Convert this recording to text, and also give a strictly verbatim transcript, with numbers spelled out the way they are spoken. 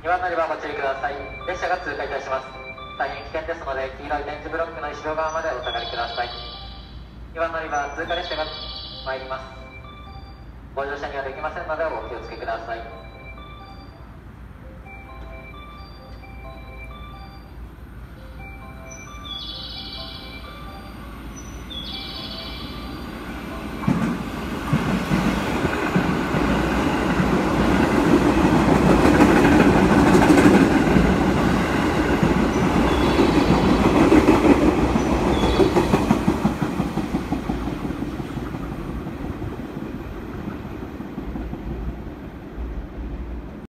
にばん乗り場ご注意ください。列車が通過いたします。大変危険ですので、黄色い電磁ブロックの後ろ側までお下がりください。にばん乗り場通過列車が参ります。ご乗車にはできませんのでお気をつけください。